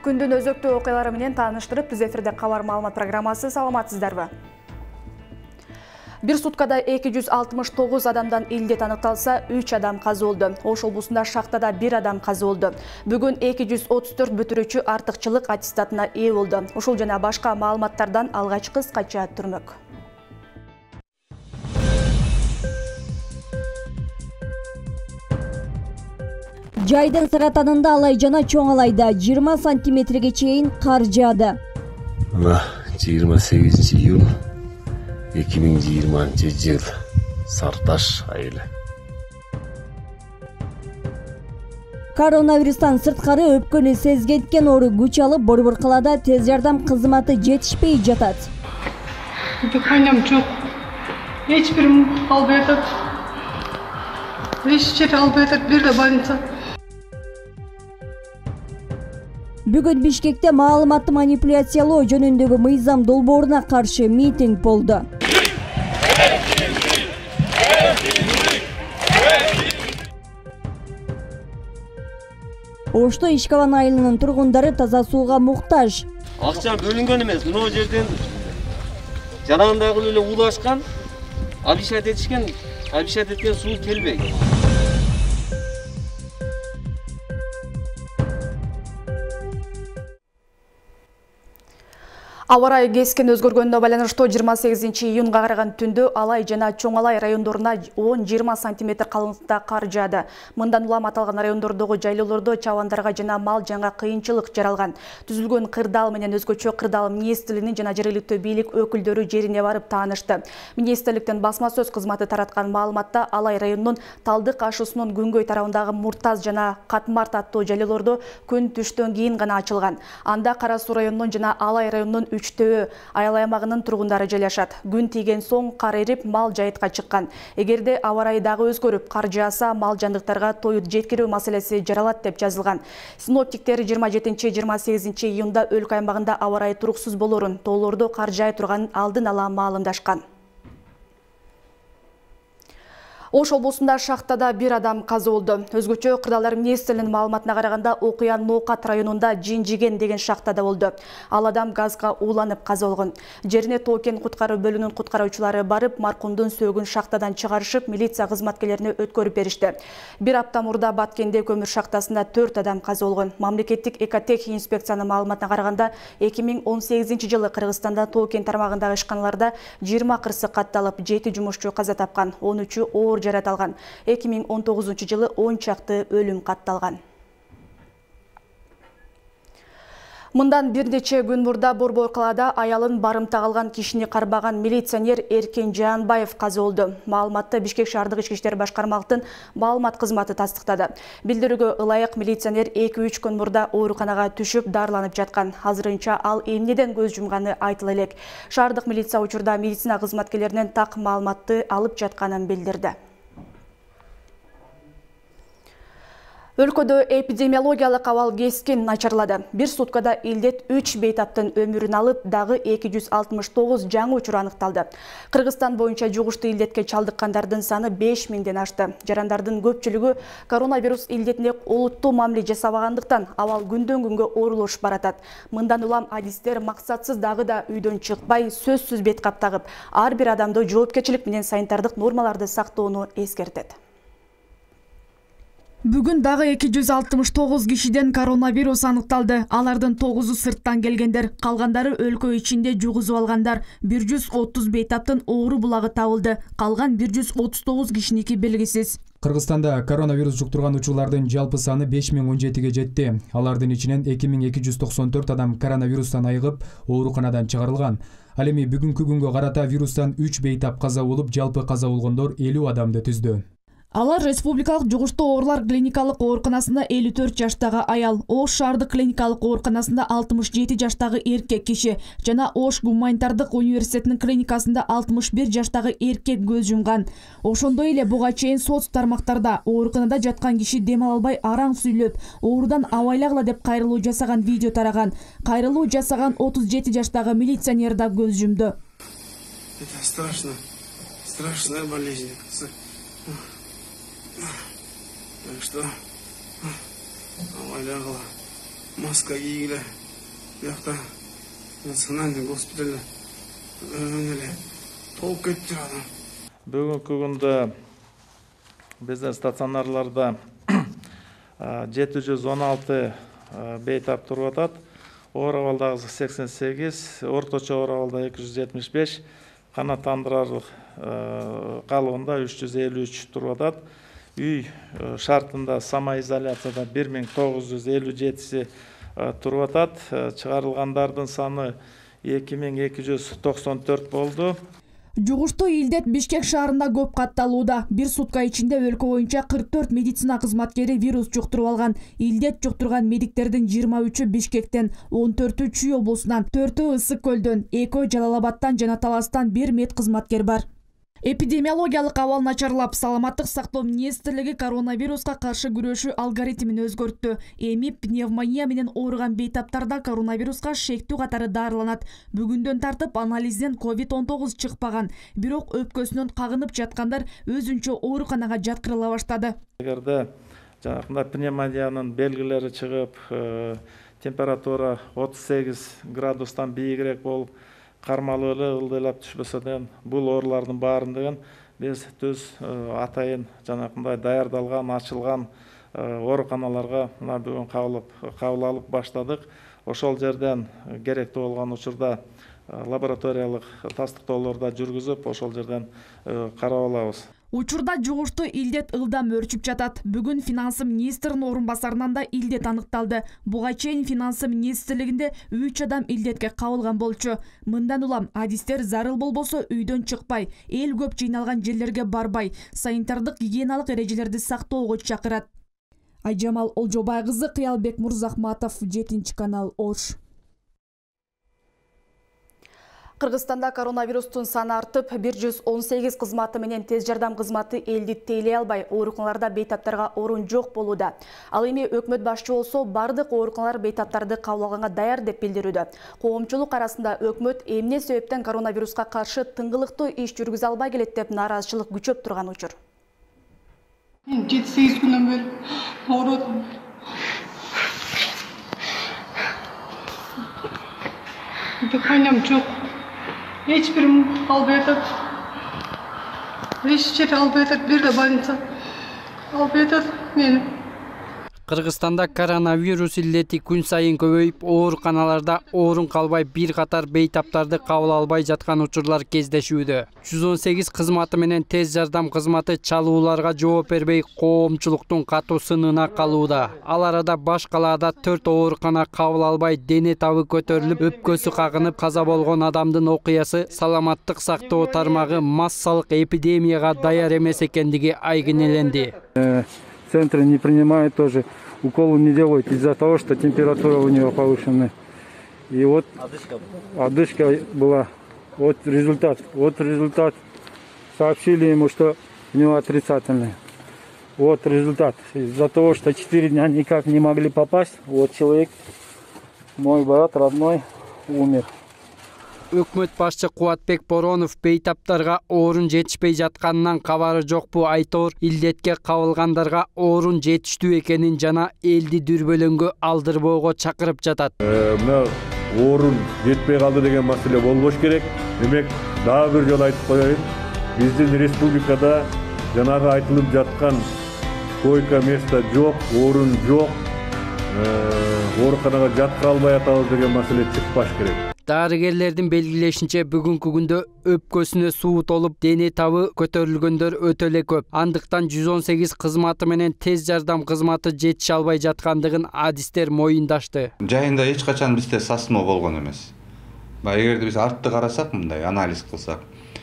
Күндүн өзөктүү окуялары менен тааныштырып, Түз эфирде кабар маалымат программасы. Саламатсыздарбы? Бир суткада 269 адамдан илдет аныкталса, 3 адам каза болду. Ош облусунда шахтада 1 адам каза болду. Бүгүн 234 бүтүрүүчү артыкчылык аттестатына ээ болду. Ушул жана башка маалыматтардан алгач кыскача түрмөк. Жайдын саратанында Алай жана Чоң Алайда 20 сантиметрге чейин кар жаады. 28 июнь 2020 жыл. Сарташ айылы. Коронавирустан сырткары өпкөнү сезгенткен оору күч алып, Борбор калаада тез жардам кызматы жетишпей жатат. Дыханием жок. Эч бирим албай атат. Эч жер албай атат, бир да больница. Бүгүн Бишкекте маалыматты манипуляциялоо жөнүндөгү мыйзам долбооруна каршы митинг болду. Ошто Ишкабан айылынын тургундары таза сууга муктаж. Акча бөлүнгөн эмес, мына жерден жанагындагы эле улашкан, абишат этишкен, абишат эткен суу келбейт. Аба ырайы кескен өзгөргөнүнө байланыштуу 28 июнга караган түндө Алай жана Чоң Алай райондоруна 10-20 сантиметр калыңдыкта кар жаады. Мындан улам аталган райондордогу жайлоолордо чабандарга жана мал жанга кыйынчылык жаралган. Түзүлгөн кырдаал менен өзгөчө кырдаал министрлигинин жана жергиликтүү бийлик өкүлдөрү жерине барып таанышты. Министрликтин басма сөз кызматы тараткан маалыматта Алай районунун Талдык ашуусунун күнгөй тарабындагы Муртаз жана Катмарт аттуу жайлоолордо күн түштөн кийин гана ачылган. Анда Кара Суу районунун жана Алай районунун үчтөө айыл аймагынын тургундары жайлашат. Күн тийген соң кар эрип, мал жайытка чыккан. Эгерде аба ырайы дагы өзгөрүп, кар жааса, мал жандыктарга тоют жеткирүү маселеси жаралат деп жазылган. Синоптиктер 27-28 июнда өлкө аймагында аба ырайы туруксуз болорун, тоолордо кар жай турганын алдын ала маалымдашкан. Ош облусунда шахтада 1 адам каза болду. Өзгөчө кырдаалдар министрлигинин маалыматына караганда, окуя Ноокат районунда Жинжиген деген шахтада болду. Ал адам газга ууланып каза болгон. Жерине Тоокен куткаруу бөлүмүнүн куткаруучулары барып, маркумдун сөөгүн шахтадан чыгарышып, милиция кызматкерлерине өткөрүп беришти. Бир апта мурда Баткенде көмүр шахтасында 4 адам каза болгон. Мамлекеттик экотех инспекциянын маалыматына караганда, 2018 жылы Кыргызстанда Тоокен тармагындагы ишканаларда 20 кырсык катталып, 7 жумушчу каза тапкан, 13-ü оор жараталган. 2019 жылы 10 чакты өлүм катталган. Мындан бир нече күн мурда Борбор калаада аялын барымта калган кишини карбаган милиционер Эркен Жаанбаев каза болду. Маалыматты Бишкек шаардык ички иштер башкармалыктын маалымат кызматы тастыктады. Билдирүүгө ылайык, милиционер 2-3 күн мурда ооруканага түшүп дарыланып жаткан. Азырынча ал эмнеден көз жумганы айтыла элек. Шаардык милиция учурда медицина кызматкерлеринен так маалыматты алып жатканын билдирди. Өлкөдө эпидемиологиялык абал кескин начарлады. Бир суткада илдет 3 бейтаптын өмүрүн алып, дагы 269 жаңы учур аныкталды. Кыргызстан боюнча жугуштуу илдетке чалдыккандардын саны 5000ден ашты. Жарандардын көпчүлүгү коронавирус илдетине олуттуу мамиле жасабагандыктан абал күндөн күнгө оорулашып баратат. Мындан улам адистер максатсыз дагы да үйдөн чыкпай, сөзсүз бет кап тагып, ар бир адамды жоопкерчилик менен санитардык нормаларды сактоону эскертет. Бүгүн дагы 269 кишиден коронавирус аныкталды. Алардын 9-у сырттан келгендер, калгандары өлкө ичинде жугузуп алгандар. 130 бейтаптын оору булагы табылды. Калган 139 кишиники белгисиз. Кыргызстанда коронавирус жуктурган учурлардын жалпы саны 5017-ге жетти. Алардын ичинен 2294 адам коронавирустан айыгып, ооруканадан чыгарылган. Ал эми бүгүнкү күнгө карата вирустан 3 бейтап каза болуп, жалпы каза болгондор 50 адамды түздү. Алар республикалык жугуштуу оорулар клиникалык ооруканасында 54 жаштагы аял, Ош шаардык клиникалык ооруканасында 67 жаштагы эркек киши жана Ош гуманитардык университетинин клиникасында 61 жаштагы эркек көз жумган. Ошондой эле буга чейин соц тармактарда ооруканада жаткан киши дем ала албай араң сүйлөп, оорудан абайлагыла деп кайрылуу жасаган видео тараган. Кайрылуу жасаган 37 жаштагы милиционер да көз жумду. Это страшная болезнь. Так что, маска кийгиле. Бияқта национальный госпитальда толып кетті адам. Бүгінгі күнде біздің стационарларда 716 бейтап тұрып атат. Оравалдағы 88, орточа оравалда 275, қанаттандырарлық қалуында 353 тұрып атат. Үй шартында самоизоляцияда 1957 тұрып атат. Чығарылғандардың саны 2294 болды. Жугуштуу илдет Бишкек шаарында көп катталууда. Бир сутка ичинде өлкө боюнча 44 медицина кызматкери вирус жуктуруп алган. Илдет жуктурган медиктердин 23-ü Бишкектен, 14-ü Чүй облусунан, 4-ü Ысык көлдөн, 2-ü Жалал Абадтан жана Таластан 1 мед кызматкер бар. Эпидемиологиялык абал начарлап, саламаттык сактоо министрлиги коронавируска каршы күрөшүү алгоритмин өзгөрттү. Эми пневмония менен ооруган бейтаптарда коронавируска шектүү катары дарыланат. Бүгүндөн тартып анализден COVID-19 чыкпаган, бирок өпкөсүнөн кагынып жаткандар өзүнчө ооруканага жаткырыла баштады. Эгерде жанагындай пневмониянын белгилери чыгып, температура 38 градустан бийигирээк болуп, кармалуу эле ылдыйлап түшпөсөдөн бул оорулардын баарын биз түз атайын жанакындай даярдалган, ачылган ооруканаларга мына бүгүн кабыл алып баштадык. Ошол жерден керектүү болгон учурда лабораториялык тастыктоолорду жүргүзүп, ошол жерден карап алабыз. Учурда жугуштуу илдет ылдам өрчүп жатат. Бүгүн финансы министринин орун басарынан да илдет аныкталды. Буга чейин финансы министрлигинде 3 адам илдетке кабылган болчу. Мындан улам адистер зарыл болбосо үйдөн чыкпай, эл көп жыйналган жерлерге барбай, санитардык гигиеналык эрежелерди сактоого чакырат. Айжамал Олжобай кызы, Кыялбек Мурзахматов, 7-канал Ош. Кыргызстанда коронавирустун саны артып, 118 кызматы менен тез жардам кызматы элди тейлей албай, ооруканаларда бейтаптарга орун жок болууда. Ал эми өкмөт башчы болсо, бардык ооруканалар бейтаптарды кабыл алганга даяр деп билдирүүдө. Коомчулук арасында өкмөт эмне себептен коронавируска каршы тыңгылыктуу иш жүргүзө албай келет деп нааразычылык күчөп турган учур. 7-8 күнөн бери оорудум. Дыханиям жок. Hiçbirim almaya da, hiç yere almaya da bir de больница almaya da benim. Кыргызстанда коронавирус иллети күн сайын көбөйүп, ооруканаларда орун калбай бир катар бейтаптарды кабыл албай жаткан учурлар кездешүүдө. 118 кызматы менен тез жардам кызматы чалууларга жооп бербей, коомчулуктун катуу сынына калууда. Ал арада баш калаада 4 оорукана кабыл албай, дене табы көтөрүлүп, өпкөсү кагынып каза болгон адамдын окуясы саламаттык сактоо тармагы массалык эпидемияга даяр эмес экендиги айгинеленди. Центры не принимают тоже, уколы не делают из-за того, что температура у него повышенная. И вот одышка была. Вот результат. Сообщили ему, что у него отрицательный. Вот результат. Из-за того, что 4 дня никак не могли попасть, вот человек, мой брат родной, умер. Өкмөт башчы Кубатбек Боронов бейтаптарга орун жетишпей жатканынан кабары жокпу айтор, илдетке кабылгандарга орун жетиштүү экенин жана элди дүрбөлөңгө алдырбоого чакырып жатат. Мына орун жетпей калды деген маселе болбош керек. Демек, дагы бир жолу айтып коеюн. Биздин республикада жанагы айтылып жаткан койка место жок, орун жок. Ооруканага жаткыра албай атабыз деген маселе чыкпаш керек. Дарыгерлердин белгилешинче бүгүнкү күндө өпкөсүнө суу толуп, дене табы көтөрүлгөндөр өтө эле көп. Андыктан 118 кызматы менен тез жардам кызматы жетише албай жаткандыгын адистер моюндашты. Жайында эч качан бизде сасмо болгон эмес. Эгерде биз артты карасак, мындай анализ кылсак,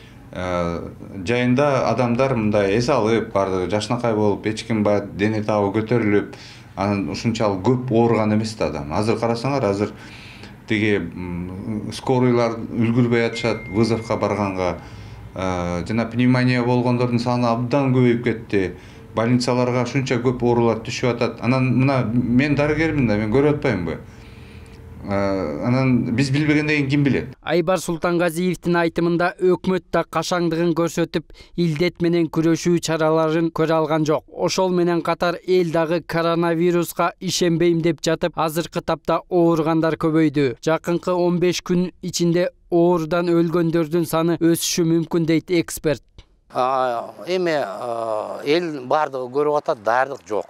жайында адамдар мындай эс алып, бардыгы жашынакай болуп, эч ким дене табы көтөрүлүп, анан ушунчалык көп ооруган эмес да адам. Азыр карасаңар, азыр тиги скорыйлар үлгүрбөй атышат, вызовка барганга, жана пневмония болгондордун саны абдан көбөйүп кетти. Больницаларга шунча көп оорулар түшүп атат. Анан мына мен дарыгермин да, мен көрүп атпаймынбы? Анан биз билбегенден кийин ким билет? Айбар Султангазиевдин айтымында өкмөт да кашаңдыгын көрсөтүп, илдет менен күрөшүү чараларын көрө алган жок. Ошол менен катар эл дагы коронавируска ишенбейм деп жатып, азыркы тапта ооругандар көбөйдү. Жакынкы 15 күн ичинде оорудан өлгөндөрдүн саны өсүшү мүмкүн дейт эксперт. Эми эл бардыгы көрүп атат, даярдык жок.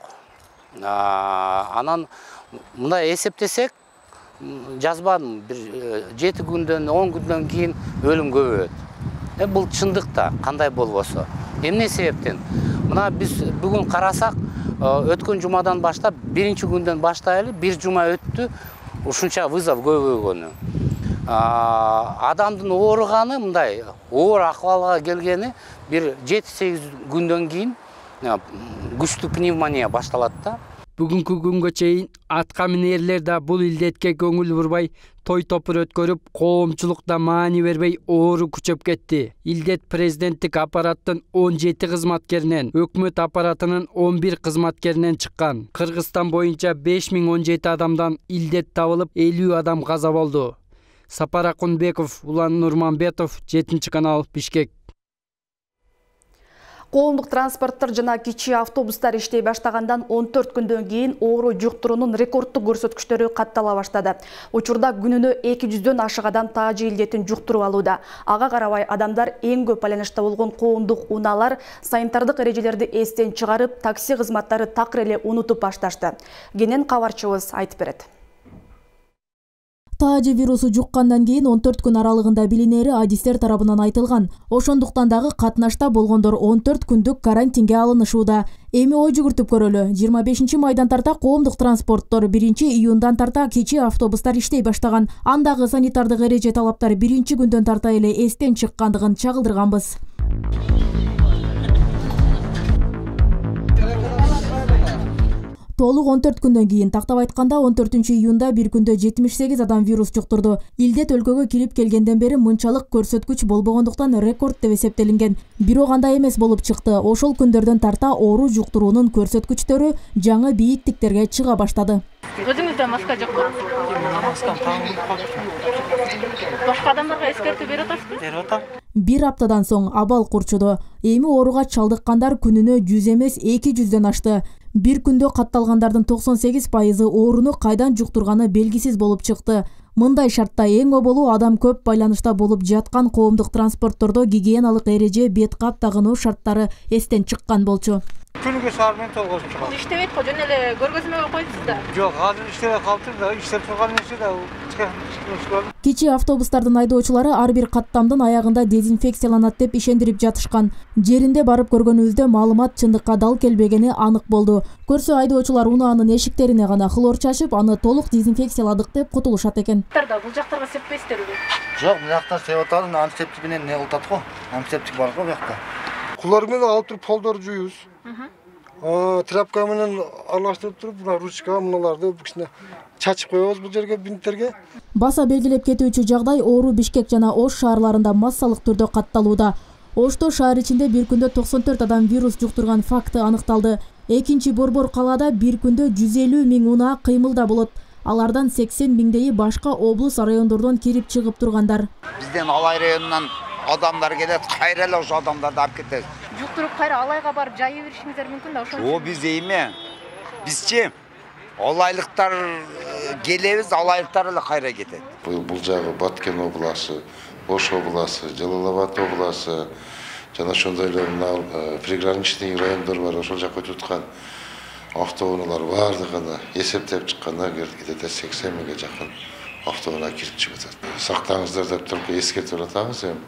Анан мындай эсептесек, жазбадым, бир 7 күндөн, 10 күндөн кийин өлүм көбөйөт. Бул чындык да, кандай болбосо. Эмне себептен? Мына биз бүгүн карасак, өткөн жумадан баштап, биринчи күндөн баштайлы, бир жума өттү, ушунча вызов көбөйгөнү. Адамдын ооруганы, мындай оор акыбалга келгени бир 7-8 күндөн кийин күчтүү пневмония башталат да. Бүгүнкү күнгө чейин атка минерлер да бул илдетке көңүл бурбай, той топур өткөрүп, коомчулукта маани бербей оору күчөп кетти. Илдет президенттик аппараттын 17 кызматкеринен, өкмөт аппаратынын 11 кызматкеринен чыккан. Кыргызстан боюнча 5017 адамдан илдет табылып, 50 адам каза болду. Сапар Акунбеков, Улан Нурманбетов, 7-канал, Бишкек. Коомдук транспорттор жана кичи автобустар иштей баштагандан 14 күндөн кийин оору жуктуруунун рекорддук көрсөткүчтөрү каттала баштады. Учурда күнүнө 200дөн ашык адам таажы илдетин жуктуруп алууда. Ага карабай адамдар эң көп байланышта болгон коомдук унаалар санитардык эрежелерди эстен чыгарып, такси кызматтары такыр эле унутуп башташты. Кенен кабарчыбыз айтып берет. Таажы вирусу жуккандан кийин 14 күн аралыгында билинери адистер тарабынан айтылган. Ошондуктан дагы катнашта болгондор 14 күндүк карантинге алынышууда. Эми ой жүгүртүп көрөлү. 25 майдан тарта коомдук транспорттор 1 июндан тарта кичи автобустар иштей баштаган. Андагы санитардык эреже талаптары 1 күндөн тарта эле эстен чыккандыгын чагылдырганбыз. Толук 14 күндөн кийин, тактап айтканда 14 июнда бир күндө 78 адам вирус жуктурду. Илдет өлкөгө кирип келгенден бери мынчалык көрсөткүч болбогондуктан рекорд деп эсептелинген. Бирок андай эмес болуп чыкты. Ошол күндөрдөн тарта оору жуктуруунун көрсөткүчтөрү жаңы бийиктиктерге чыга баштады. Өзүңүздө маска жок болот. Маскам таңылып калды. Башка адамдарга эскертүү берип атасызбы? Берип атам. Бир аптадан соң абал курчуду. Эми ооруга чалдыккандар күнүнө 100 эмес 200дөн ашты. Бир күндө катталгандардын 98% ооруну кайдан жуктурганы белгисиз болуп чыкты. Мындай шартта эң оболу адам көп байланышта болуп жаткан коомдук транспорттордо гигиеналык эреже, бет кап тагынуу шарттары эстен чыккан болчу. Күнүгө саармен толгозуп чыгат. Иштебейт го, жөн эле көргөзмөгө коюпсуз да. Жок, азыр иштебей калыптыр да, иштеп турган нерсе да. Кичи автобустардын айдоочулары ар бир каттамдын аягында дезинфекцияланат деп ишендирип жатышкан. Жеринде барып көргөнүбүздө маалымат чындыкка дал келбегени анык болду. Көрсө айдоочулар унаанын эшиктерине гана хлор чачып, аны толук дезинфекцияладык деп кутулушат экен. Бул жактарга сеппейсиздерби? Жок, бул жакта сеп атат, антисептик менен не кылат го? Антисептик бар го бу жакта. Кулар менен алып туруп полдорду жуюбуз. Тряпка менен аралаштырып туруп, мына ручка мыналарды кичине чачып коебуз бул жерге бинттерге. Баса белгилеп кетүүчү жагдай оору Бишкек жана Ош шаарларында массалык түрдө катталууда. Ошто шаар ичинде бир күндө 94 адам вирус жуктурган факты аныкталды. Экинчи Борбор калаада бир күндө 150 000 унаа кыймылда болот. Алардан 80 000 башка облус райондордон кирип чыгып тургандар. Бизден Алай районунан адамдар келет, кайра эле ошо адамдарды алып кетет. Жуктуруп кайра Алайга барып жайып беришиңиздер мүмкүн да ошон. О, биз эме. Бизчи Алайлыктар келебиз, Алайлыктар эле кайра кетет. Бул жагы Баткен областы, Ош областы, Жалал Абад областы, жана ошондой эле приграничный райондор бар, ошол жака өтүп аткан автоунаалар бардыгына эсептеп чыкканда кетет 80 000ге жакын автоунаа кирип чыгып атат. Сактаңыздар деп только эскертип атабыз эми.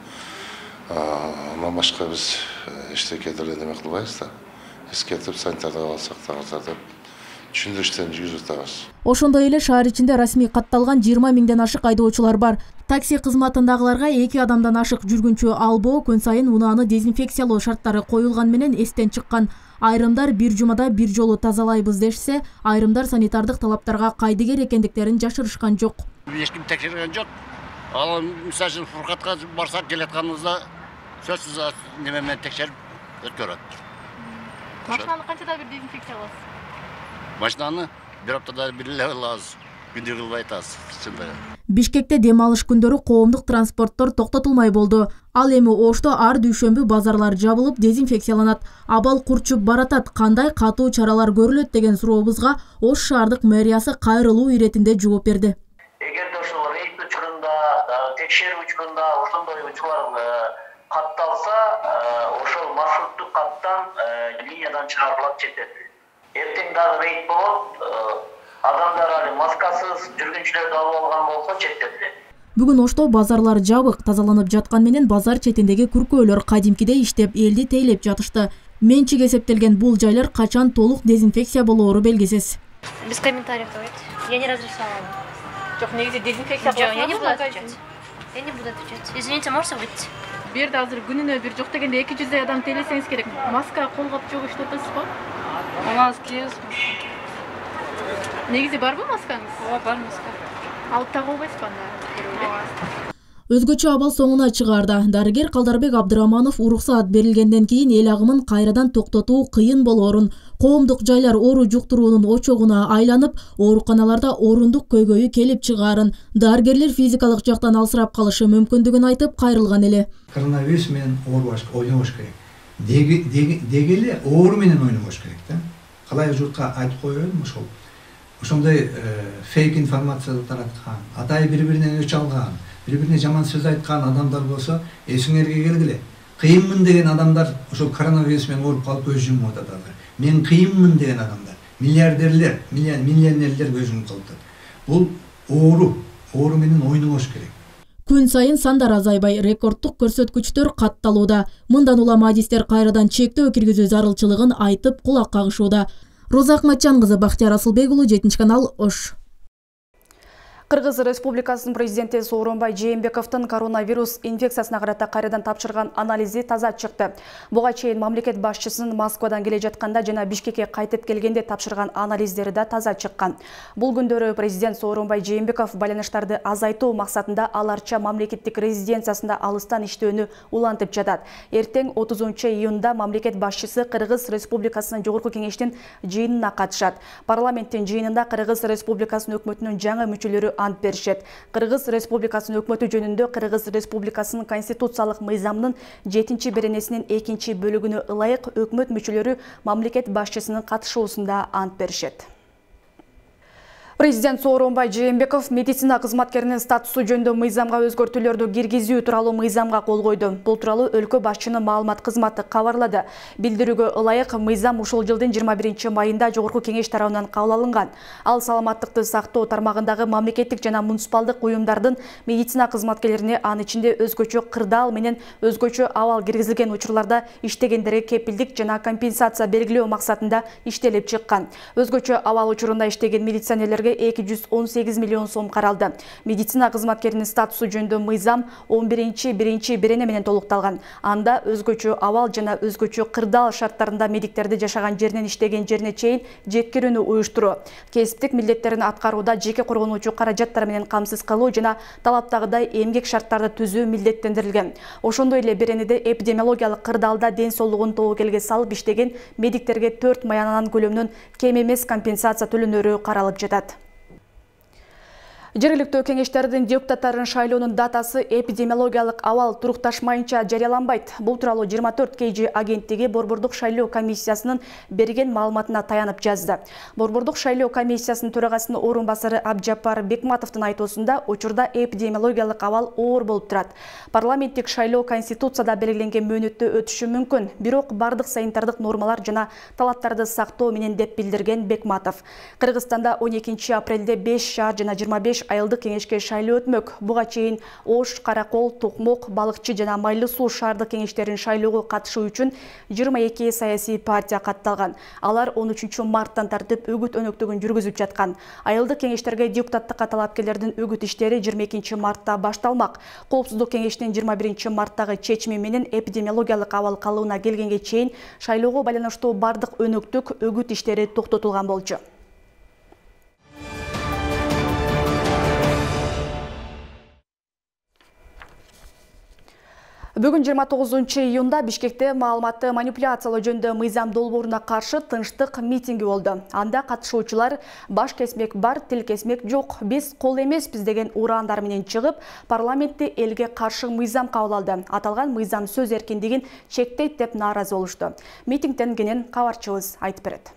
Андан башка биз эчтеке деле неме кылбайбыз да. Эскертип санитардык абал сактаңыздар деп түшүндүрүштөн жүргүзүп атабыз. Ошондой эле шаар ичинде расмий катталган 20 000ден ашык айдоочулар бар. Такси кызматындагыларга 2 адамдан ашык жүргүнчү албоо күн сайын унааны дезинфекциялоо шарттары коюлган менен эстен чыккан. Айрымдар бир жумада бир жолу тазалайбыз дешсе, айрымдар санитардык талаптарга кайдыгер экендиктерин жашырышкан жок. Эч ким текшерген жок. Ал мисалы Фуркатка барсак келатканыбызда сөзсүз неме менен текшерип өткөрөт. Машинаны канчада бир дезинфекциялайсыз? Машинаны бир аптада бир эле алабыз. күндө кылып айтабыз чындыгы. Бишкекте дем алыш күндөрү коомдук транспорттор токтотулмай болду. Ал эми Ошто ар дүйшөмбү базарлар жабылып, дезинфекцияланат. Абал курчуп баратат, кандай катуу чаралар көрүлөт деген сурообузга Ош шаардык мэриясы кайрылуу иретинде жооп берди. Эгерде ошол рейд учурунда, текшерүү учурунда ошондой учурлар катталса, ошол маршруттук каттан линиядан чыгарылат четет. Эртең дагы рейд болот, адамдар али маскасыз жүргүнчүлөрдү алып алган болсо четтетилет. Бүгүн Ошто базарлар жабык, тазаланып жаткан менен базар четиндеги күркөөлөр кадимкидей иштеп, элди тейлеп жатышты. Менчик эсептелген бул жайлар качан толук дезинфекция болоору белгисиз. Без комментариев давайте. Я не разрисовала. Жок, негизи дезинфекция кылып Я не буду отвечать. Я не буду отвечать. Извините, можете выйти? Бу жерде азыр күнүнө бир жок дегенде 200 адам тейлесеңиз керек. Маска колгоп жок иштетесизби? Маска кийиз. Негизи барбы маскаңыз? Ооба, бар маска. Алып тагып албайсызбы анда? Өзгөчө абал соңуна чыгарда. Дарыгер Калдарбек Абдыраманов уруксаат берилгенден кийин эл агымын кайрадан токтотуу кыйын болоорун, коомдук жайлар оору жуктуруунун очогуна айланып, ооруканаларда орундук көйгөйү келип чыгаарын, дарыгерлер физикалык жактан алсырап калышы мүмкүндүгүн айтып кайрылган эле. Коронавирус менен ойнобош керек. Дегеле оору менен ойнобош керек да. Калай журтка айтып коеюн ошол. Ошондой фейк информация тараткан, атай бири-биринен өч алган, бири-бирине жаман сөз айткан адамдар болсо, эсиңерге келгиле. Кыйынмын деген адамдар ошол коронавирус менен ооруп калып көз жумуп атат. Мен кыйынмын деген адамдар, миллиардерлер, миллионерлер көз жумуп калат. Бул оору менен ойнобош керек. Күн сайын сандар азайбай, рекордтук көрсөткүчтөр катталууда. Мындан улам адистер кайрадан чектөө киргизүү зарылчылыгын айтып кулак кагышууда. Роза Акматжан кызы, Бахтияр Асылбекулу, 7 канал, Ош. Кыргыз Республикасынын президенти Сооронбай Жээнбековдун коронавирус инфекциясына карата кайрадан тапшырган анализи таза чыкты. Буга чейин мамлекет башчысынын Москвадан келе жатканда жана Бишкекке кайтып келгенде тапшырган анализдери да таза чыккан. Бул күндөрү президент Сооронбай Жээнбеков байланыштарды азайтуу максатында аларча мамлекеттик резиденциясында алыстан иштөөнү улантып жатат. Эртең 30-июнда мамлекет башчысы Кыргыз Республикасынын жогорку кеңештин жыйынына катышат. Парламенттин жыйынында Кыргыз Республикасынын өкмөтүнүн жаңы мүчөлөрү ант беришет. Кыргыз Республикасынын өкмөтү жөнүндө Кыргыз Республикасынын конституциялык мыйзамынын 7-беренесинин 2-бөлүгүнө ылайык өкмөт мүчөлөрү мамлекет башчысынын катышуусунда ант беришет. Президент Сооронбай Жээнбеков медицина кызматкеринин статусу жөнүндө мыйзамга өзгөртүүлөрдү киргизүү тууралуу мыйзамга кол койду. Бул тууралуу өлкө башчынын маалымат кызматы кабарлады. Билдирүүгө ылайык мыйзам ушул жылдын 21-майында жогорку кеңеш тарабынан кабыл алынган. Ал саламаттыкты сактоо тармагындагы мамлекеттик жана муниципалдык уюмдардын медицина кызматкерлерине, анын ичинде өзгөчө кырдаал менен өзгөчө абал киргизилген учурларда иштегендерге кепилдик жана компенсация белгилөө максатында иштелип чыккан. Өзгөчө абал учурунда иштеген милиционерлерге 218 миллион сом каралды. Медицина кызматкеринин статусу жөнүндө мыйзам 11-берене менен толукталган. Анда өзгөчө абал жана өзгөчө кырдаал шарттарында медиктерди жашаган жеринен иштеген жерине чейин жеткирүүнү уюштуруу, кесиптик милдеттерин аткарууда жеке коргонуучу каражаттар менен камсыз кылуу жана талаптагыдай эмгек шарттарды түзүү милдеттендирилген. Ошондой эле беренеде эпидемиологиялык кырдаалда ден соолугун тобокелге салып иштеген медиктерге 4 маянанан көлөмүнөн кем эмес компенсация төлөнөрү каралып жатат. Жергиликтүү кеңештердин депутаттарын шайлоонун датасы эпидемиологиялык абал турукташмайынча жарыяланбайт. Бул тууралуу 24 KG агенттиги Борбордук шайлоо комиссиясынын берген маалыматына таянып жазды. Борбордук шайлоо комиссиясынын төрагасынын орун басары Абджапар Бекматовдун айтуусунда учурда эпидемиологиялык абал оор болуп турат. Парламенттик шайлоо конституцияда белгиленген мөөнөттө өтүшү мүмкүн, бирок бардык санитардык нормалар жана талаптарды сактоо менен деп билдирген Бекматов. Кыргызстанда 12 апрелде 5 шаар жана 25 айылдык кеңешке шайлоо өтмөк. Буга чейин Ош, Каракол, Токмок, Балыкчы жана Майлы суу шаардык кеңештерин шайлоого катышуу үчүн 22 саясий партия катталган. Алар 13 марттан тартып үгүт өнөктүгүн жүргүзүп жаткан. Айылдык кеңештерге депутаттыкка талапкерлердин үгүт иштери 22 мартта башталмак. Коопсуздук кеңешинин 21 марттагы чечими менен эпидемиологиялык абал калыбына келгенге чейин шайлоого байланыштуу бардык өнөктүк үгүт иштери токтотулган болчу. Бүгін 29 июнда Бишкекте маалыматты манипуляциялоо жөнүндө мыйзам долбооруна каршы тынчтык митинги болду. Анда катышуучулар баш кесмек бар, тил кесмек жок, биз кол эмеспиз деген ураандар менен чыгып, парламентте элге каршы мыйзам кабыл алды. Аталган мыйзам сөз эркиндигин чектейт деп нааразы болушту. Митингден кенен кабарчыбыз айтып берет.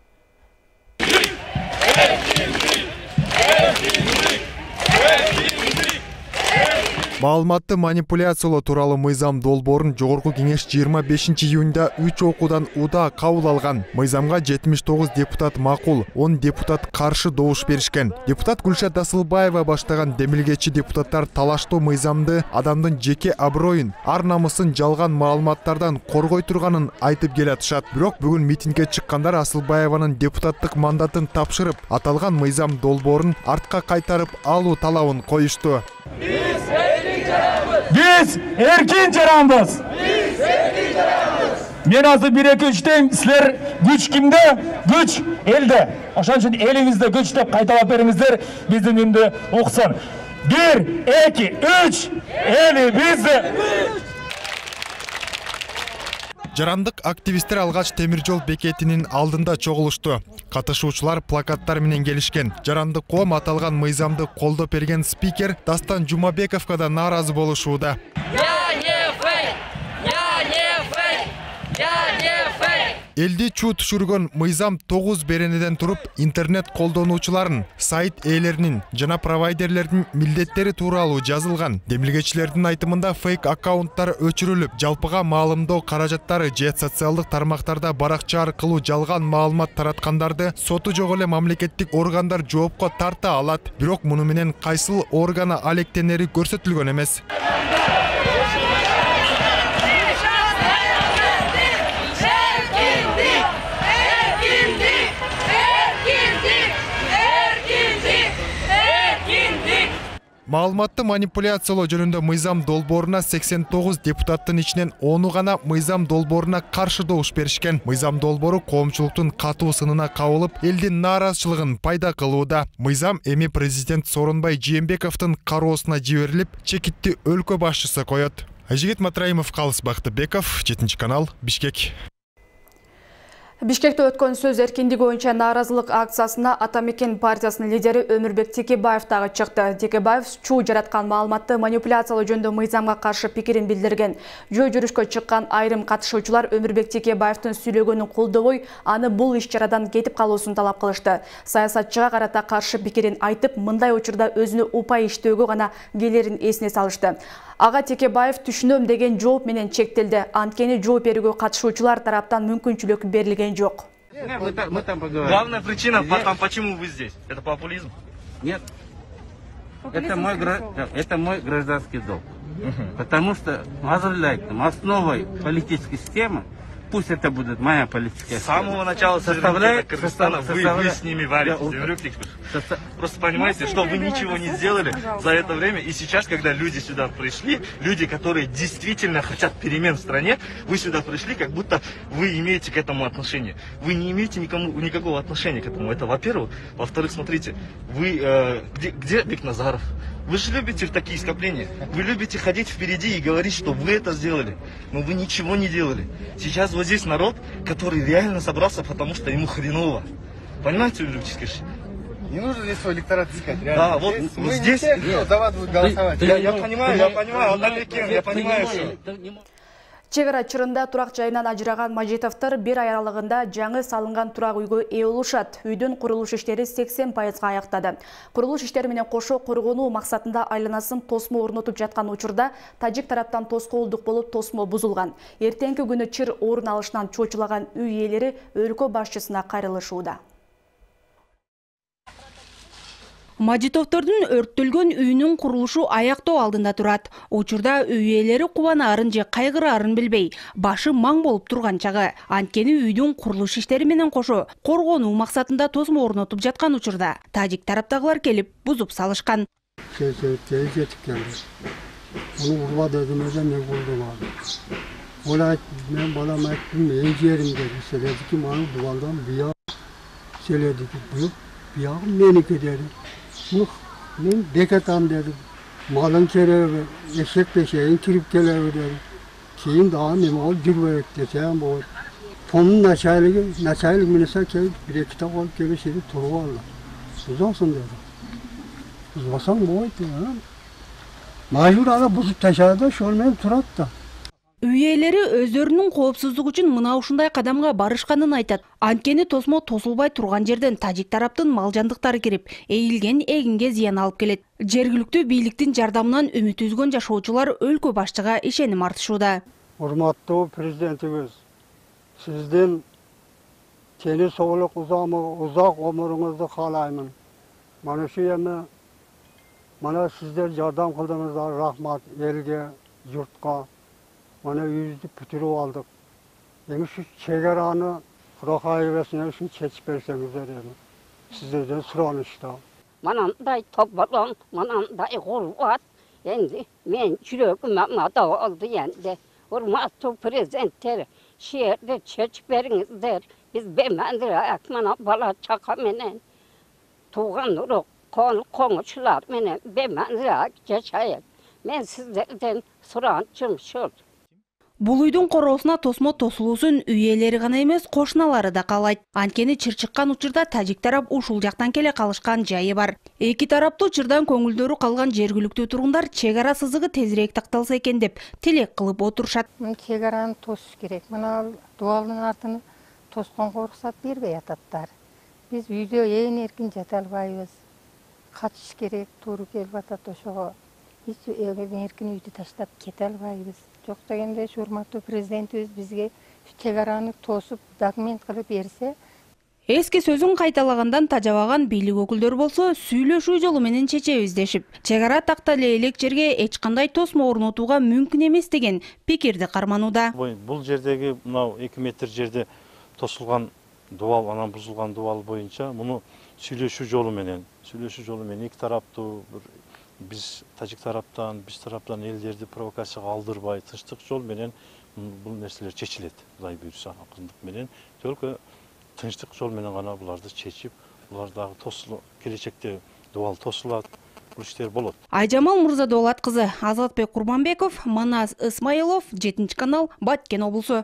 Маалыматты манипуляциялоо тууралуу мыйзам долбоорун Жогорку кеңеш 25 июнда 3 окуудан уда кабыл алган. Мыйзамга 79 депутат макул, 10 депутат каршы добуш беришкен. Депутат Гүлшат Асылбаева баштаган демилгечи депутаттар талаштуу мыйзамды адамдын жеке аброюн, ар намысын жалган маалыматтардан коргой турганын айтып келатышат. Бирок бүгүн митингге чыккандар Асылбаеванын депутаттык мандатын тапшырып, аталган мыйзам долбоорун артка кайтарып алуу талабын коюшту. Biz erkin jaramız. Men azı 1-2-3'ten sizler güç kimde? Güç elde. Oşan için elinizde güç dep kaytalap beringizler bizden önde oksun. 1, 2, 3 eli bizde. Жарандык активисттер алгач темир жол бекетинин алдында чогулушту. Катышуучулар плакаттар менен келишкен. Жарандык коом аталган мыйзамды колдоп берген спикер Дастан Жумабековго да нааразы болушууда. Элди чуу түшүргөн мыйзам 9 беренеден туруп интернет колдонуучуларын, сайт ээлеринин жана провайдерлердин милдеттери тууралуу жазылган. Демилгечилердин айтымында фейк аккаунттар өчүрүлүп, жалпыга маалымдоо каражаттары же социалдык тармактарда баракча аркылуу жалган маалымат тараткандарды соту жок эле мамлекеттик органдар жоопко тарта алат. Бирок муну менен кайсыл органа алектенери көрсөтүлгөн эмес. Маалыматты манипуляциялоо жөнүндө мыйзам долбооруна 89 депутаттын ичинен 10 гана мыйзам долбооруна каршы добуш беришкен. Мыйзам долбоору коомчулуктун катуу сынына кабылып, элдин нааразычылыгын пайда кылууда. Мыйзам эми президент Сооронбай Жээнбековдун кароосуна жиберилип, чекитти өлкө башчысы коет. Айжигит Матраимов, Калыс Бактыбеков, 7 канал, Бишкек. Бишкекте өткөн сөз эркиндиги боюнча нааразылык акциясына Атамекен партиясынын лидери Өмүрбек Текебаев дагы чыкты. Текебаев чуу жараткан маалыматты манипуляциялоо жөнүндө мыйзамга каршы пикирин билдирген. Жөө жүрүшкө чыккан айрым катышуучулар Өмүрбек Текебаевдин сүйлөгөнүн колдобой, аны бул иш-чарадан кетип калуусун талап кылышты. Саясатчыга карата каршы пикирин айтып, мындай учурда өзүнө упай иштөөгө гана келерин эсине салышты. Ага Текебаев түшүнөм деген жооп менен чектелди. Анткени жооп берүүгө катышуучулар тараптан мүмкүнчүлүк берилген жок. Главная причина, почему вы здесь, это популизм? Нет. Это мой гражданский долг. Потому что основой политической системы, пусть это будет моя политическая система. С самого начала составляет Кыргызстана, вы с ними варитесь. Просто понимаете, что вы ничего не сделали за это время. И сейчас, когда люди сюда пришли, люди, которые действительно хотят перемен в стране, вы сюда пришли, как будто вы имеете к этому отношение. Вы не имеете никакого отношения к этому. Это во-первых. Во-вторых, смотрите, вы где Бекназаров? Вы же любите такие скопления. Вы любите ходить впереди и говорить, что вы это сделали. Но вы ничего не делали. Сейчас вот здесь народ, который реально собрался, потому что ему хреново. Понимаете, любите? Не нужно здесь свой электорат искать, реально. Да, вот здесь... Не те, кто за вас будет голосовать. Я понимаю, он Американ, я понимаю, что... Чевера чырында турак жайынан ажыраган Мажитовдор бир ай аралыгында жаңы салынган турак үйгө ээ болушат. Үйдүн курулуш иштери 80%га аяктады. Курулуш иштери менен кошо коргонуу максатында айланасын тосмо орнотуп жаткан учурда тажик тараптан тоскоолдук болуп тосмо бузулган. Эртеңки күнү чыр орун алышынан чочулаган үй ээлери өлкө башчысына кайрылышууда. Мажитовдордун өрттөлгөн үйүнүн курулушу аяктоо алдында турат. Учурда үй ээлери кубанаарын же кайгыраарын билбей, башы маң болуп турган чагы. Анткени үйдүн курулуш иштери менен кошо коргонуу максатында тосмо орнотуп жаткан учурда тажик тараптагылар келип бузуп салышкан. Мен балам айттым, эн жеримде селедики маны дуалдан бия селедики буюп биягым меники деди. Мен бекетам дедим. Malın kerevi, eşek beşeğin kirip gelebilir. Keyin daha neme ol жүрбөйт desem bu. Tonun naçaylık minese ki bir iki tak olup gelişiri turu varlar. Uzasın dedi. Uzmasan bu oydu ya. Majbur ala buzuk taşarda şolmen turat da. Үйелері өздерінің коопсуздук үчүн мына ушундай кадамга барышканын айтат. Анткени тосмо тосулбай турган жерден тажик тараптын малжандыктары кирип, эйилген эгинге зыян алып келет. Жергиликтүү бийликтин жардамынан үмүт үзгөн жашоочулар өлкө башчыга ишеним артышууда. Урматтуу президентибиз, сиздин тени соолук узак өмүрүңүздү каалаймын. Мана şu эми мана сиздер жардам кылдыңыздар, рахмат элге, журтка. Mana yüzde pütürü aldık. Yani şu çegeranı Kırakayvesi'ne şunu çekip verseniz yani. Sizlerden sıran işte. Mananday topladım, mananday kurvat. Yani ben çürüküme da oldu yani. Hurmatlı prezenter şehirde çekip verinizler. Biz bemendir akmana bala çakamenen. Tuğan uruk konuşular menen bemendir geçayım. Ben sizlerden sırancım şur. Бул үйдүн короосуна тосмо тосулуусун үйелери гана эмес, кошуналары да каалайт. Анткени чыр чыккан учурда тажик тарап ушул жактан келе калышкан жайы бар. Эки тараптуу чырдан көңүлдөрү калган жергиликтүү тургундар чек ара сызыгы тезирээк такталса экен деп тилек кылып отурушат. Чек араны тосуш керек. Мына дубалдын артын тосконго уруксат бербей ататтар. Биз үйдө ээн эркин жата албайбыз. Качыш керек, туура келип атат ошого. Hiç erkin үйдү таштап кете албайбыз. Жок дегенде урматтуу президентибиз бизге чек араны тосуп документ кылып берсе. Эски сөзүн кайталагандан тажабаган бийлик өкүлдөрү болсо сүйлөшүү жолу менен чечебиз дешип, чек ара тактале элек жерге эч кандай тосмо орнотууга мүмкүн эмес деген пикирди карманууда. Бул жердеги мынау 2 метр жерде тосулган дубал, анан бузулган дубал боюнча муну сүйлөшүү жолу менен эки тараптуу biz Tacik taraptan, biz taraptan ellerdi provokasiyага алдырбай, тынчтык жол менен бул нерселер чечилет. Кудай буйрса, акындык менен, только тынчтык жол менен гана буларды чечип, булар дагы тосулу келечекте дубал тосулат, бул иштер болот. Айжамал Мурзадолат кызы, Азатбек Курманбеков, Манас Исмаилов, 7 канал, Баткен облусу.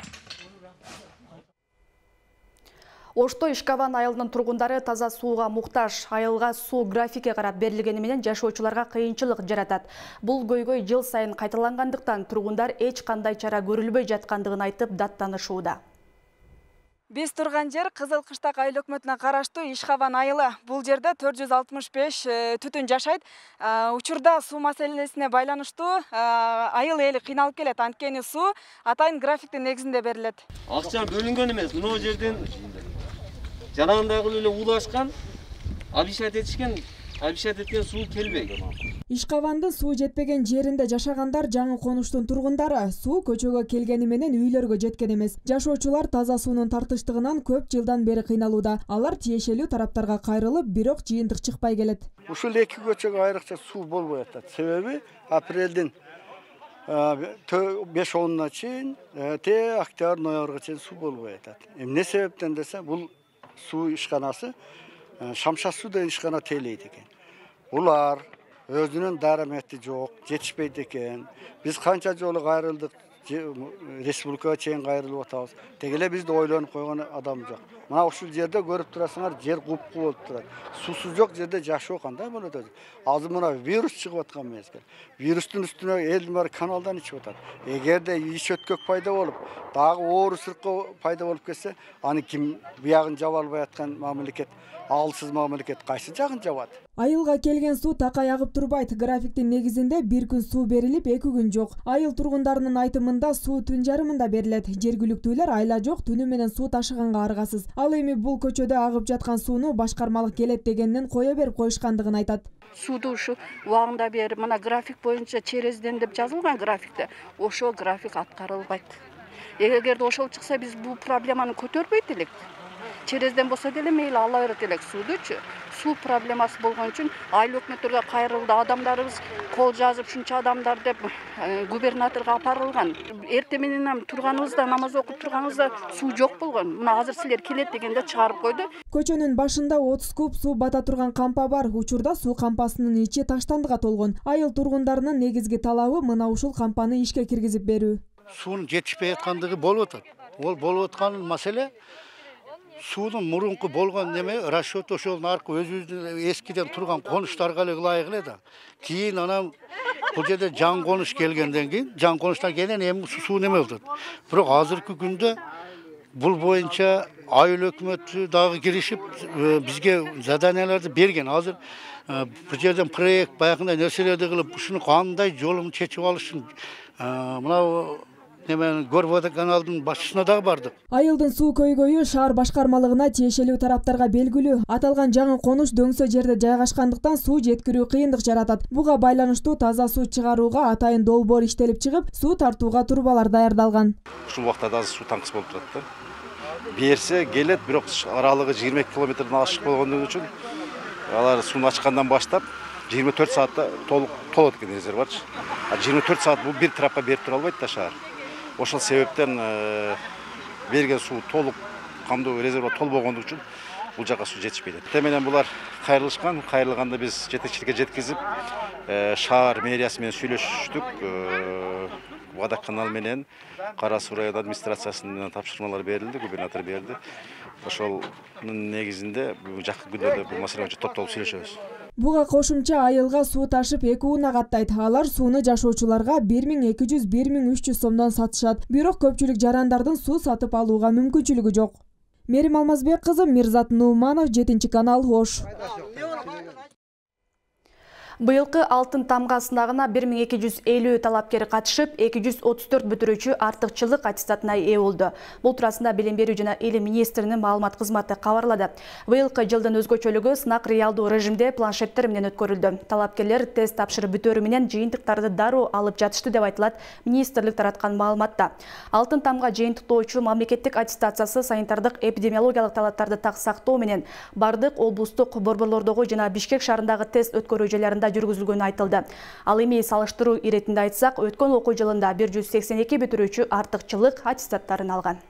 Ошто Ишкаван айылынын тургундары таза сууга муктаж. Айылга суу графикке карап берилгени менен жашоочуларга кыйынчылык жаратат. Бул көйгөй жыл сайын кайталангандыктан тургундар эч кандай чара көрүлбөй жаткандыгын айтып даттанышууда. Биз турган жер Кызыл Кыштак айыл өкмөтүнө караштуу Ишкаван айылы. Бул жерде 465 түтүн жашайт. Учурда суу маселесине байланыштуу айыл эли кыйналып келет. Анткени суу атайын графиктин негизинде берилет. Акча бөлүнгөн эмес. Мына жерден жанагындагы эле уулашкан, абишат эткен суу келбей. Ишкавандын суу жетпеген жеринде жашагандар жаңы конуштун тургундары. Суу көчөгө келгени менен үйлөргө жеткен эмес. Жашоочулар таза суунун тартыштыгынан көп жылдан бери кыйналууда. Алар тиешелүү тараптарга кайрылып, бирок жыйынтык чыкпай келет. Ушул эки көчөгө айрыкча суу болбой атат. Себеби апрелдин 5-10-на чейин, октябрь, ноябрга чейин суу болбой атат. Эмне себептен десе, бул суу ишканасы Шамшат суу деген ишкана тейлейт экен. Улар өзүнүн дарамети жок, жетишпейт экен. Биз канча жолу кайрылдык, республикага чейин кайрылып атабыз. Тегеле бизди ойлонуп койгон адам жок. Мына ушул жерде көрүп турасыңар, жер купку болуп турат. Суусуз жок жерде жашоо кандай болот өзү? Азыр мына вирус чыгып аткан мезгил. Вирустун үстүнө элдин баары каналдан ичип атат. Эгерде ич өткөк пайда болуп, дагы оору сыркы пайда болуп кетсе, аны ким буягын жаба албай аткан мамлекет, алсыз мамлекет кайсы жагын жабат? Айылга келген суу такай агып турбайт. Графиктин негизинде бир күн суу берилип, 2 күн жок. Айыл тургундарынын айтымында суу түн жарымында берилет. Жергиликтүүлөр айла жок, түнү менен суу ташыганга аргасыз. Ал эми бул көчөдө агып жаткан сууну башкармалык келет дегенден кое берип коюшкандыгын айтат. Сууду ушу убагында берип, мына график боюнча черезден деп жазылган графикте, ошол график аткарылбайт. Эгерде ошол чыкса, биз бул проблеманы көтөрбөйт элек. Черезден болсо деле мейли ала берет элек суудучу. суу проблемасы болгон үчүн айыл өкмөттөргө кайрылды. Адамдарыбыз кол жазып ушунча адамдар деп губернаторго апарылган. Эрте менен турганыбызда, намаз окуп турганыбызда суу жок болгон. Мына азыр силер келет дегенде чыгарып койду. Көчөнүн башында 30 куб суу бата турган кампа бар. Учурда суу кампасынын ичи таштандыга толгон. Айыл тургундарынын негизги талабы мына ушул кампаны ишке киргизип берүү. Суунун жетишпей аткандыгы болуп атат. Ол болуп аткан маселе суунун мурунку болгон неме расчет ошол аркы өзүбүздүн эскиден турган конуштарга эле ылайык эле да. Кийин анан бул жерде жаңы конуш келгенден кийин, жаңы конуштан кийин эми суу неме болот. Бирок азыркы күндө бул боюнча айыл өкмөтү дагы киришип бизге заданияларды берген. Азыр бул жерден проект баягындай нерселерди кылып, ушуну кандай жолун чечип алыш үчүн мына Горводоканалдын башчысына дагы бардык. Айылдын суу көйгөйү шаар башкармалыгына тиешелүү тараптарга белгилүү. Аталган жаңы конуш дөңсө жерде жайгашкандыктан суу жеткирүү кыйындык жаратат. Буга байланыштуу таза суу чыгарууга атайын долбоор иштелип чыгып, суу тартууга турбалар даярдалган. Ушул убакта да суу таңкысы болуп турат да. Берсе келет, бирок аралыгы 20 километрден ашык болгондугу үчүн алар сууну ачкандан баштап 24 саатта толот экен резервуарчы. 24 саат бул бир трапка берип тура албайт да шаар. Ошол себептен берген суу толук камдоо резервуар толбогондугу үчүн бул жака суу жетишпейт. Теменен булар кайрылышкан, кайрылганда биз жетекчиликке жеткизип, шаар мэриясы менен сүйлөштүк. Водоканал менен Кара Суу район администрациясынан тапшырмалар берилди, губернатор берди. Ошолдун негизинде жакын күндөрдө бул маселе боюнча топтолуп сүйлөшөбүз. Буга кошумча айылга суу ташып 2 унаа каттайт. Алар сууну жашоочуларга 1200-1300 сомдон сатышат. Бирок көпчүлүк жарандардын суу сатып алууга мүмкүнчүлүгү жок. Мерим Алмазбек кызы, Мирзат Нууманов, 7-канал, Ош. Быйылкы алтын тамга сынагына 1250 талапкер катышып, 234 бүтүрүүчү артыкчылык аттестатына ээ болду. Бул туурасында Билим берүү жана Эли министринин маалымат кызматы кабарлады. Быйылкы жылдын өзгөчөлүгү сынак реалдуу режимде планшеттер менен өткөрүлдү. Талапкерлер тест тапшырып бүтөрү менен жыйынтыктарды дароо алып жатышты деп айтылат министрлик тараткан маалыматта. Алтын тамга жыйынтыктоочу мамлекеттик аттестациясы санитардык эпидемиологиялык талаптарды так сактоо менен бардык облустук борборлордогу жана Бишкек шаарындагы тест өткөрүү жайларында жүргүзүлгөнү айтылды. Ал эми салыштыруу иретинде айтсак, өткөн окуу жылында 182 бүтүрүүчү артыкчылык аттестаттарын алган.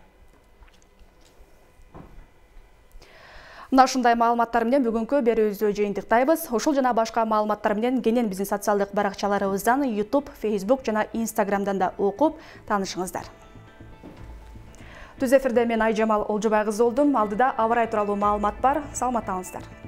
Мына ушундай маалыматтар менен бүгүнкү берүүбүздү жыйынтыктайбыз. Ушул жана башка маалыматтар менен кенен биздин социалдык баракчаларыбыздан, YouTube, Facebook жана Instagramдан да окуп таанышыңыздар. Түз эфирде мен Айжамал Олжобай кызы болдум. Алдыда аба ырайы тууралуу маалымат бар. Саламаттаңыздар.